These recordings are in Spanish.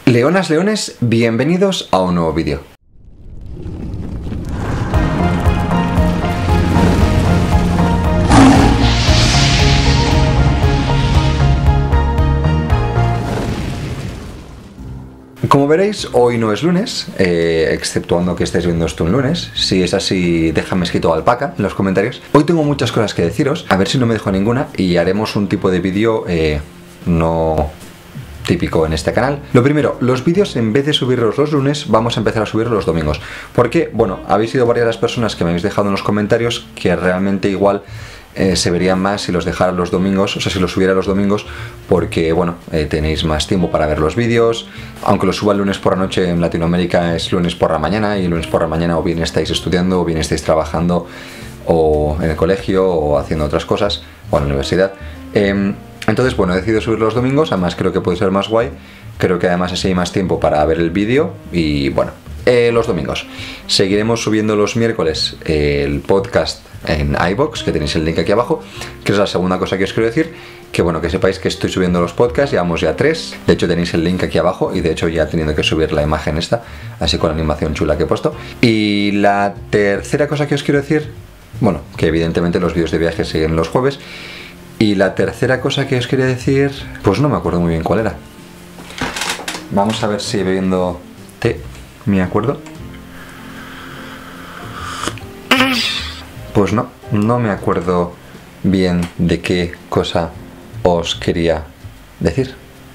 Leonas, leones, bienvenidos a un nuevo vídeo. Como veréis, hoy no es lunes, exceptuando que estéis viendo esto un lunes. Si es así, déjame escrito alpaca en los comentarios. Hoy tengo muchas cosas que deciros, a ver si no me dejo ninguna, y haremos un tipo de vídeo no típico en este canal. Lo primero, los vídeos en vez de subirlos los lunes, vamos a empezar a subirlos los domingos. Porque, bueno, habéis sido varias las personas que me habéis dejado en los comentarios que realmente igual se verían más si los dejara los domingos, o sea, si los subiera los domingos, porque, bueno, tenéis más tiempo para ver los vídeos. Aunque los suba el lunes por la noche, en Latinoamérica es lunes por la mañana, y lunes por la mañana o bien estáis estudiando, o bien estáis trabajando, o en el colegio, o haciendo otras cosas, o en la universidad. Entonces, bueno, he decidido subir los domingos, además creo que puede ser más guay, creo que además así hay más tiempo para ver el vídeo, y bueno, los domingos. Seguiremos subiendo los miércoles el podcast en iVoox, que tenéis el link aquí abajo, que es la segunda cosa que os quiero decir, que bueno, que sepáis que estoy subiendo los podcasts, llevamos ya 3, de hecho tenéis el link aquí abajo, y de hecho ya teniendo que subir la imagen esta, así con la animación chula que he puesto. Y la tercera cosa que os quiero decir, bueno, que evidentemente los vídeos de viaje siguen los jueves. Y la tercera cosa que os quería decir, pues no me acuerdo muy bien cuál era. Vamos a ver si bebiendo té me acuerdo. Pues no me acuerdo bien de qué cosa os quería decir.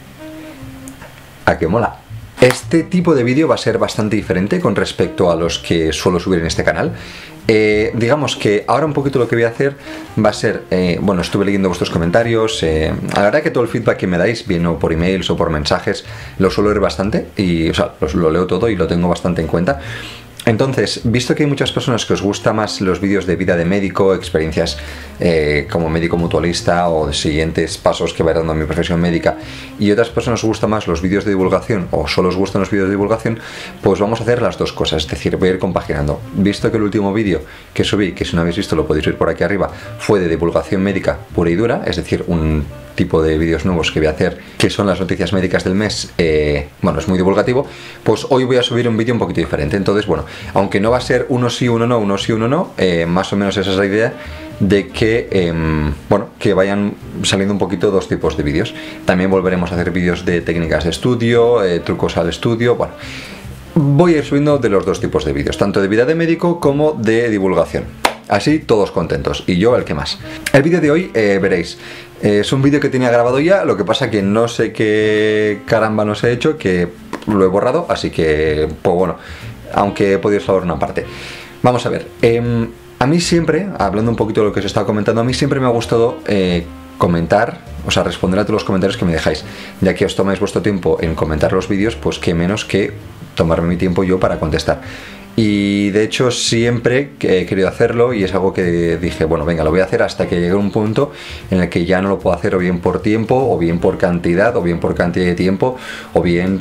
¿A qué mola? Este tipo de vídeo va a ser bastante diferente con respecto a los que suelo subir en este canal. Digamos que ahora un poquito lo que voy a hacer va a ser, bueno, estuve leyendo vuestros comentarios, la verdad que todo el feedback que me dais, bien o por emails o por mensajes, lo suelo leer bastante, y o sea, lo leo todo y lo tengo bastante en cuenta. Entonces, visto que hay muchas personas que os gustan más los vídeos de vida de médico, experiencias como médico mutualista o de siguientes pasos que va dando a mi profesión médica, y otras personas os gustan más los vídeos de divulgación o solo os gustan los vídeos de divulgación, pues vamos a hacer las dos cosas, es decir, voy a ir compaginando. Visto que el último vídeo que subí, que si no habéis visto lo podéis ver por aquí arriba, fue de divulgación médica pura y dura, es decir, un tipo de vídeos nuevos que voy a hacer, que son las noticias médicas del mes, bueno, es muy divulgativo, pues hoy voy a subir un vídeo un poquito diferente. Entonces, bueno, aunque no va a ser uno sí, uno no, uno sí, uno no, más o menos esa es la idea, de que, bueno, que vayan saliendo un poquito dos tipos de vídeos. También volveremos a hacer vídeos de técnicas de estudio, trucos al estudio, bueno, voy a ir subiendo de los dos tipos de vídeos, tanto de vida de médico como de divulgación. Así todos contentos, y yo el que más. El vídeo de hoy, veréis, es un vídeo que tenía grabado ya, lo que pasa que no sé qué caramba nos he hecho, que lo he borrado, así que, pues bueno, aunque he podido salvar una parte. Vamos a ver, a mí siempre, hablando un poquito de lo que os estaba comentando, a mí siempre me ha gustado comentar, o sea, responder a todos los comentarios que me dejáis. Ya que os tomáis vuestro tiempo en comentar los vídeos, pues qué menos que tomarme mi tiempo yo para contestar. Y de hecho siempre he querido hacerlo, y es algo que dije, bueno, venga, lo voy a hacer hasta que llegue a un punto en el que ya no lo puedo hacer, o bien por tiempo, o bien por cantidad, o bien por cantidad de tiempo, o bien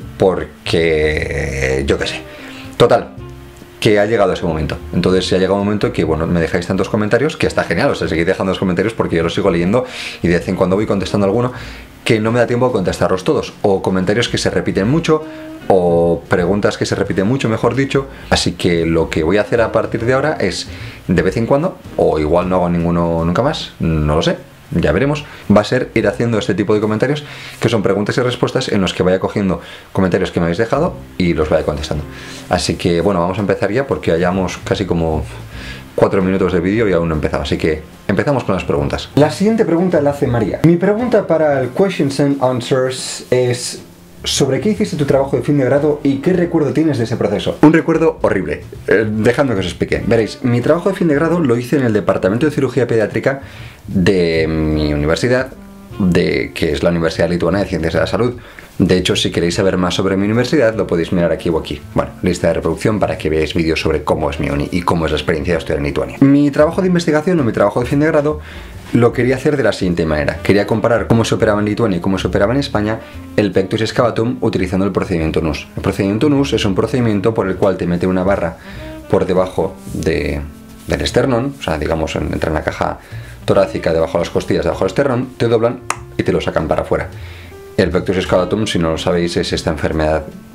porque, yo qué sé. Total, que ha llegado ese momento. Entonces se ha llegado un momento que, bueno, me dejáis tantos comentarios, que está genial, o sea, seguid dejando los comentarios porque yo los sigo leyendo, y de vez en cuando voy contestando alguno, que no me da tiempo de contestarlos todos, o comentarios que se repiten mucho, o preguntas que se repiten mucho, mejor dicho. Así que lo que voy a hacer a partir de ahora es, de vez en cuando, o igual no hago ninguno nunca más, no lo sé, ya veremos, va a ser ir haciendo este tipo de comentarios, que son preguntas y respuestas en los que vaya cogiendo comentarios que me habéis dejado y los vaya contestando. Así que bueno, vamos a empezar ya, porque hayamos casi como 4 minutos de vídeo y aún no he empezado, así que empezamos con las preguntas. La siguiente pregunta la hace María. Mi pregunta para el Questions and Answers es: ¿sobre qué hiciste tu trabajo de fin de grado y qué recuerdo tienes de ese proceso? Un recuerdo horrible. Dejadme que os explique. Veréis, mi trabajo de fin de grado lo hice en el departamento de cirugía pediátrica de mi universidad, que es la Universidad Lituana de Ciencias de la Salud. De hecho, si queréis saber más sobre mi universidad, lo podéis mirar aquí o aquí. Bueno, lista de reproducción para que veáis vídeos sobre cómo es mi uni y cómo es la experiencia de estudiar en Lituania. Mi trabajo de investigación o mi trabajo de fin de grado lo quería hacer de la siguiente manera. Quería comparar cómo se operaba en Lituania y cómo se operaba en España el pectus excavatum utilizando el procedimiento NUS. El procedimiento NUS es un procedimiento por el cual te mete una barra por debajo del esternón, o sea, digamos, entra en la caja torácica, debajo de las costillas, debajo del esternón, te doblan y te lo sacan para afuera. El pectus excavatum, si no lo sabéis, es esta enfermedad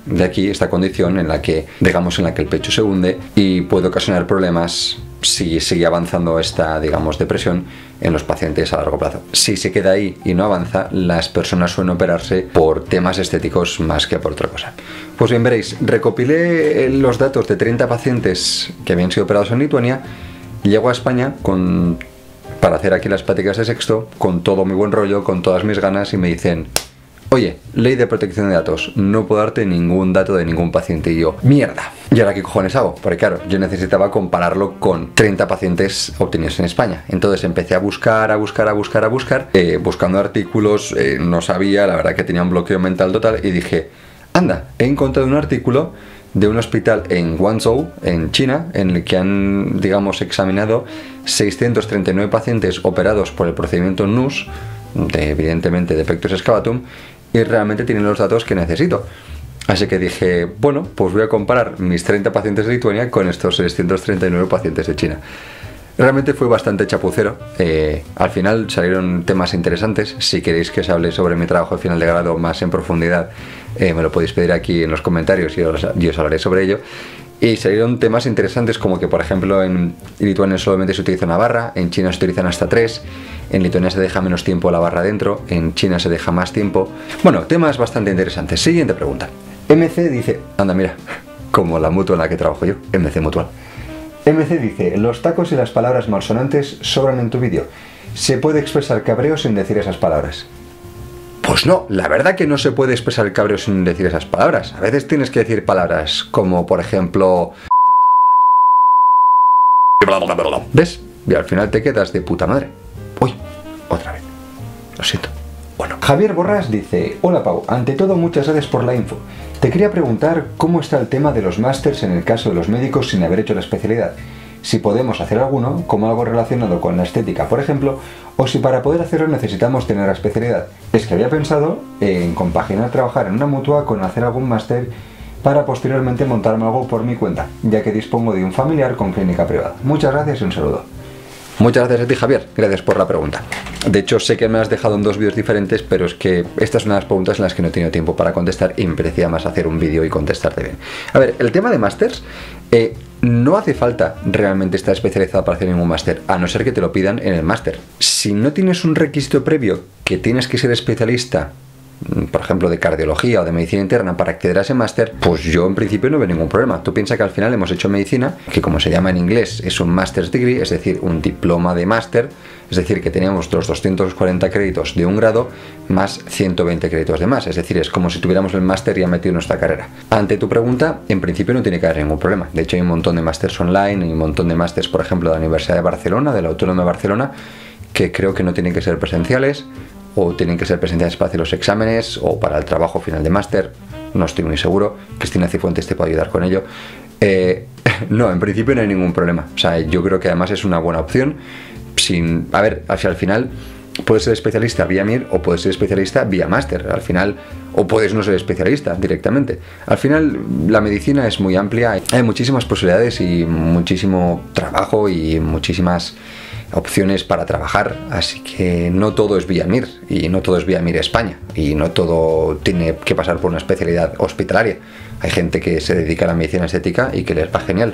de aquí esta condición en la que, digamos, en la que el pecho se hunde y puede ocasionar problemas si sigue avanzando esta, digamos, depresión en los pacientes a largo plazo. Si se queda ahí y no avanza, las personas suelen operarse por temas estéticos más que por otra cosa. Pues bien, veréis, recopilé los datos de 30 pacientes que habían sido operados en Lituania, llego a España para hacer aquí las prácticas de sexto, con todo mi buen rollo, con todas mis ganas, y me dicen: oye, ley de protección de datos, no puedo darte ningún dato de ningún paciente. Y yo, mierda, ¿y ahora qué cojones hago? Porque claro, yo necesitaba compararlo con 30 pacientes obtenidos en España. Entonces empecé a buscar, buscando artículos, no sabía, la verdad que tenía un bloqueo mental total, y dije, anda, he encontrado un artículo de un hospital en Guangzhou, en China, en el que han, digamos, examinado 639 pacientes operados por el procedimiento NUS, evidentemente de pectus excavatum, y realmente tienen los datos que necesito. Así que dije, bueno, pues voy a comparar mis 30 pacientes de Lituania con estos 639 pacientes de China. Realmente fue bastante chapucero. Al final salieron temas interesantes. Si queréis que os hable sobre mi trabajo de final de grado más en profundidad, me lo podéis pedir aquí en los comentarios y os hablaré sobre ello. Y salieron temas interesantes como que, por ejemplo, en Lituania solamente se utiliza una barra, en China se utilizan hasta 3, en Lituania se deja menos tiempo la barra dentro, en China se deja más tiempo. Bueno, temas bastante interesantes. Siguiente pregunta. MC dice, anda mira, como la mutua en la que trabajo yo, MC Mutual. MC dice, los tacos y las palabras malsonantes sobran en tu vídeo. ¿Se puede expresar cabreo sin decir esas palabras? Pues no, la verdad que no se puede expresar el cabreo sin decir esas palabras. A veces tienes que decir palabras como, por ejemplo... ¿Ves? Y al final te quedas de puta madre. Uy, otra vez. Lo siento. Bueno. Javier Borras dice, hola Pau, ante todo muchas gracias por la info. Te quería preguntar cómo está el tema de los másters en el caso de los médicos sin haber hecho la especialidad. Si podemos hacer alguno, como algo relacionado con la estética, por ejemplo, o si para poder hacerlo necesitamos tener la especialidad. Es que había pensado en compaginar trabajar en una mutua con hacer algún máster para posteriormente montarme algo por mi cuenta, ya que dispongo de un familiar con clínica privada. Muchas gracias y un saludo. Muchas gracias a ti, Javier, gracias por la pregunta. De hecho, sé que me has dejado en 2 vídeos diferentes, pero es que esta es una de las preguntas en las que no he tenido tiempo para contestar y me parecía más hacer un vídeo y contestarte bien. A ver, el tema de másters, no hace falta realmente estar especializado para hacer ningún máster, a no ser que te lo pidan en el máster. Si no tienes un requisito previo que tienes que ser especialista, por ejemplo de cardiología o de medicina interna, para acceder a ese máster, pues yo en principio no veo ningún problema. Tú piensas que al final hemos hecho medicina, que como se llama en inglés es un master's degree, es decir, un diploma de máster, es decir, que teníamos los 240 créditos de un grado más 120 créditos de más, es decir, es como si tuviéramos el máster ya metido en nuestra carrera. Ante tu pregunta, en principio no tiene que haber ningún problema. De hecho hay un montón de másters online, hay un montón de másters, por ejemplo, de la Universidad de Barcelona, de la Autónoma de Barcelona, que creo que no tienen que ser presenciales, o tienen que ser presenciales para hacer los exámenes o para el trabajo final de máster, no estoy muy seguro. Cristina Cifuentes te puede ayudar con ello. No, en principio no hay ningún problema. O sea, yo creo que además es una buena opción. A ver, hacia el final puedes ser especialista vía MIR o puedes ser especialista vía máster. Al final, o puedes no ser especialista directamente. Al final, la medicina es muy amplia. Hay muchísimas posibilidades y muchísimo trabajo y muchísimas opciones para trabajar, así que no todo es vía MIR y no todo es vía MIR España y no todo tiene que pasar por una especialidad hospitalaria. Hay gente que se dedica a la medicina estética y que les va genial.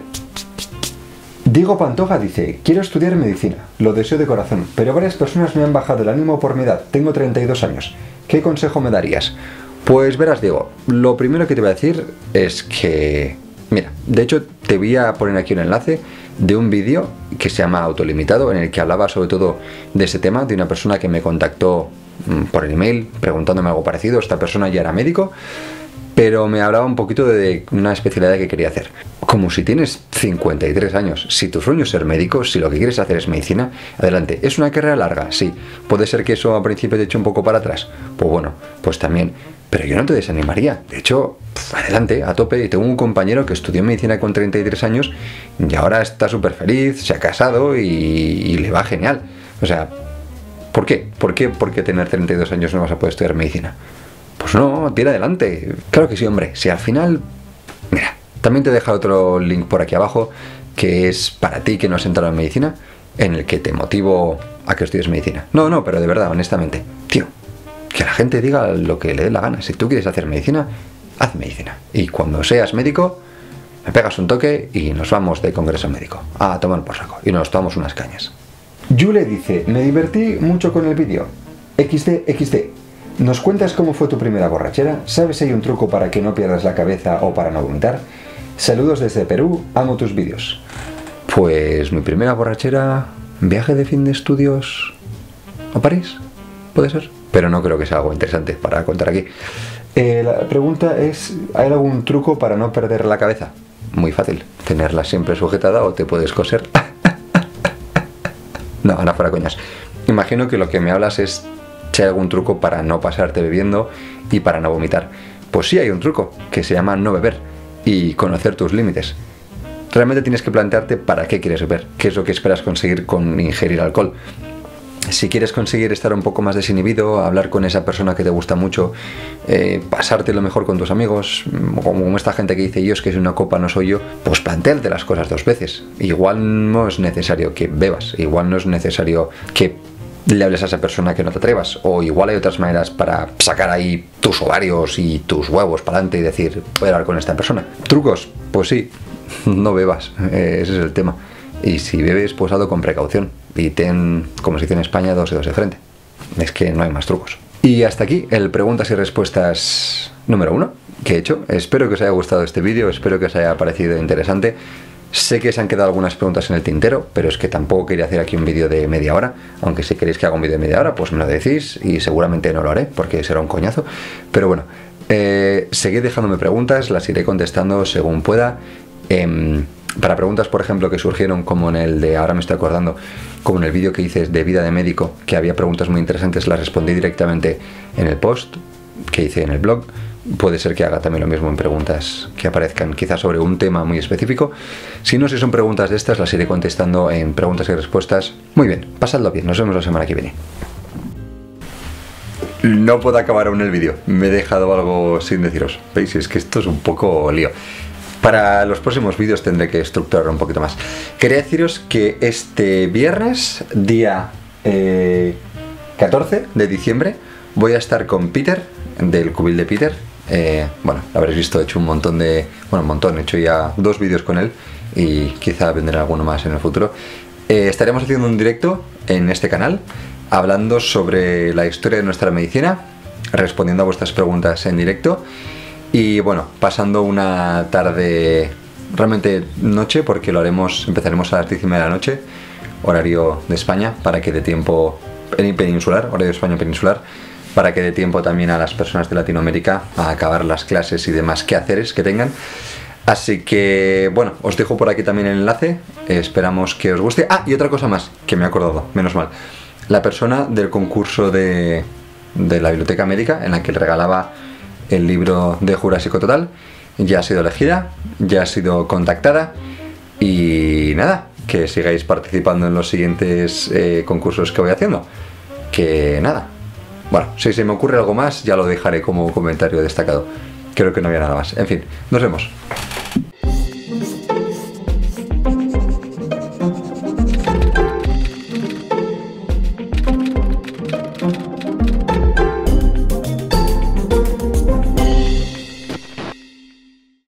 Diego Pantoja dice, quiero estudiar medicina, lo deseo de corazón, pero varias personas me han bajado el ánimo por mi edad, tengo 32 años. ¿Qué consejo me darías? Pues verás, Diego, lo primero que te voy a decir es que, mira, de hecho te voy a poner aquí un enlace de un vídeo que se llama Autolimitado, en el que hablaba sobre todo de ese tema, de una persona que me contactó por el email preguntándome algo parecido. Esta persona ya era médico, pero me hablaba un poquito de una especialidad que quería hacer. Como si tienes 53 años, si tu sueño es ser médico, si lo que quieres hacer es medicina, adelante. ¿Es una carrera larga? Sí. ¿Puede ser que eso al principio te eche un poco para atrás? Pues bueno, pues también. Pero yo no te desanimaría. De hecho, adelante, a tope. Y tengo un compañero que estudió medicina con 33 años y ahora está súper feliz, se ha casado y le va genial. O sea, ¿por qué? ¿Por qué tener 32 años no vas a poder estudiar medicina? Pues no, tira adelante. Claro que sí, hombre. Si al final... Mira, también te he dejado otro link por aquí abajo que es para ti que no has entrado en medicina, en el que te motivo a que estudies medicina. No, pero de verdad, honestamente. Tío, que la gente diga lo que le dé la gana. Si tú quieres hacer medicina, haz medicina. Y cuando seas médico, me pegas un toque y nos vamos de congreso médico a tomar por saco y nos tomamos unas cañas. Yule dice, me divertí mucho con el vídeo. XD. ¿Nos cuentas cómo fue tu primera borrachera? ¿Sabes si hay un truco para que no pierdas la cabeza o para no vomitar? Saludos desde Perú, amo tus vídeos. Pues mi primera borrachera, viaje de fin de estudios a París, puede ser. Pero no creo que sea algo interesante para contar aquí. La pregunta es, ¿hay algún truco para no perder la cabeza? Muy fácil, tenerla siempre sujetada o te puedes coser. No, Ana, fuera coñas. Imagino que lo que me hablas es si hay algún truco para no pasarte bebiendo y para no vomitar. Pues sí hay un truco, que se llama no beber y conocer tus límites. Realmente tienes que plantearte para qué quieres beber, qué es lo que esperas conseguir con ingerir alcohol. Si quieres conseguir estar un poco más desinhibido, hablar con esa persona que te gusta mucho, pasarte lo mejor con tus amigos, como esta gente que dice yo es que si una copa no soy yo, pues plantéate las cosas dos veces. Igual no es necesario que bebas, igual no es necesario que le hables a esa persona que no te atrevas, o igual hay otras maneras para sacar ahí tus ovarios y tus huevos para adelante y decir, voy a hablar con esta persona. ¿Trucos? Pues sí, no bebas, ese es el tema. Y si bebes, pues hazlo con precaución. Y ten, como se dice en España, dos dedos de frente. Es que no hay más trucos. Y hasta aquí el preguntas y respuestas número 1 que he hecho. Espero que os haya gustado este vídeo, espero que os haya parecido interesante. Sé que se han quedado algunas preguntas en el tintero, pero es que tampoco quería hacer aquí un vídeo de media hora. Aunque si queréis que haga un vídeo de media hora, pues me lo decís y seguramente no lo haré, porque será un coñazo. Pero bueno, seguid dejándome preguntas, las iré contestando según pueda. Para preguntas, por ejemplo, que surgieron como en el de, ahora me estoy acordando, como en el vídeo que hice de vida de médico, que había preguntas muy interesantes, las respondí directamente en el post que hice en el blog. Puede ser que haga también lo mismo en preguntas que aparezcan quizás sobre un tema muy específico. Si no, si son preguntas de estas, las iré contestando en preguntas y respuestas. Muy bien, pasadlo bien, nos vemos la semana que viene. No puedo acabar aún el vídeo, me he dejado algo sin deciros. ¿Veis? Es que esto es un poco lío. Para los próximos vídeos tendré que estructurar un poquito más. Quería deciros que este viernes, día 14 de diciembre, voy a estar con Peter, del cubil de Peter. Bueno, lo habréis visto, he hecho un montón de... Bueno, un montón, he hecho ya 2 vídeos con él y quizá vendrá alguno más en el futuro. Estaremos haciendo un directo en este canal, hablando sobre la historia de nuestra medicina, respondiendo a vuestras preguntas en directo. Y bueno, pasando una tarde, realmente noche, porque lo haremos, empezaremos a las 10:30 de la noche, horario de España, para que dé tiempo, peninsular, horario de España peninsular, para que dé tiempo también a las personas de Latinoamérica a acabar las clases y demás quehaceres que tengan. Así que, bueno, os dejo por aquí también el enlace, esperamos que os guste. Ah, y otra cosa más, que me he acordado, menos mal. La persona del concurso de la biblioteca médica, en la que le regalaba el libro de Jurásico Total, ya ha sido elegida, ya ha sido contactada y nada, que sigáis participando en los siguientes concursos que voy haciendo. Que nada, bueno, si se me ocurre algo más ya lo dejaré como comentario destacado. Creo que no había nada más. En fin, nos vemos.